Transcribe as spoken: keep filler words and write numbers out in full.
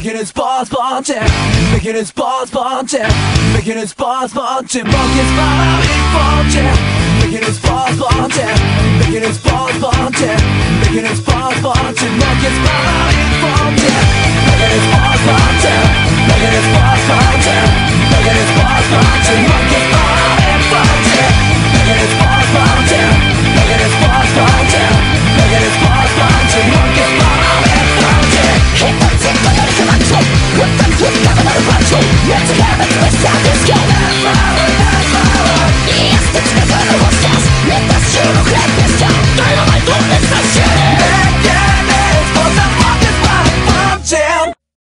Bikini Sports Lol. Bikini Sports Lol. Bikini Sports Lol. Monkeys following fortune. Bikini Sports Lol. Bikini Sports Lol. Bikini Sports Lol. Monkeys following fortune. Bikini Sports Lol. Bikini Sports Lol. Bikini Sports Lol.